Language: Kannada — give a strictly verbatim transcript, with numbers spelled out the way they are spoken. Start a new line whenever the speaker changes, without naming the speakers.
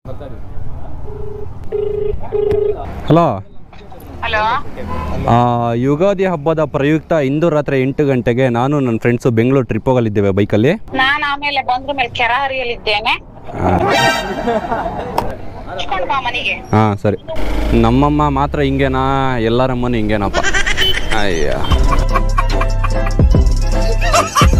ಹಲೋ
ಹಲೋ
ಯುಗಾದಿ ಹಬ್ಬದ ಪ್ರಯುಕ್ತ ಇಂದು ರಾತ್ರಿ ಎಂಟು ಗಂಟೆಗೆ ನಾನು ನನ್ನ ಫ್ರೆಂಡ್ಸು ಬೆಂಗಳೂರು ಟ್ರಿಪ್ ಹೋಗಲಿದ್ದೇವೆ ಬೈಕಲ್ಲಿ.
ನಾನು ಆಮೇಲೆ ಬಂದ್ರ ಮೇಲೆ ಕೆರಹರಿಯಲ್ಲಿದ್ದೇನೆ. ಮನೆಗೆ
ಹಾ ಸರಿ. ನಮ್ಮಮ್ಮ ಮಾತ್ರ ಹಿಂಗೇನಾ? ಎಲ್ಲರಮ್ಮನೂ ಹಿಂಗೇನಪ್ಪ. ಅಯ್ಯ